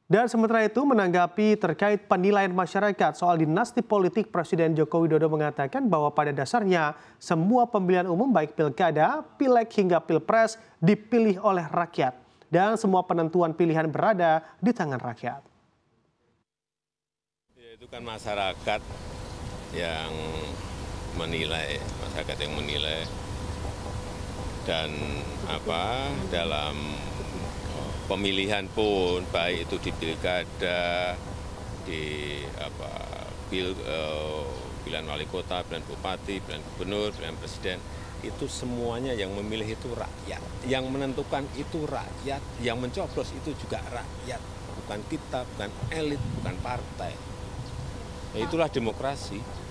Dan sementara itu menanggapi terkait penilaian masyarakat soal dinasti politik, Presiden Joko Widodo mengatakan bahwa pada dasarnya semua pemilihan umum baik pilkada, pileg hingga pilpres dipilih oleh rakyat. Dan semua penentuan pilihan berada di tangan rakyat. Ya, itu kan masyarakat yang menilai, dan dalam pemilihan pun baik itu di pilkada, di pilihan wali kota, pilihan bupati, pilihan gubernur, pilihan presiden, itu semuanya yang memilih itu rakyat, yang menentukan itu rakyat, yang mencoblos itu juga rakyat, bukan kita, bukan elit, bukan partai. Nah, itulah demokrasi.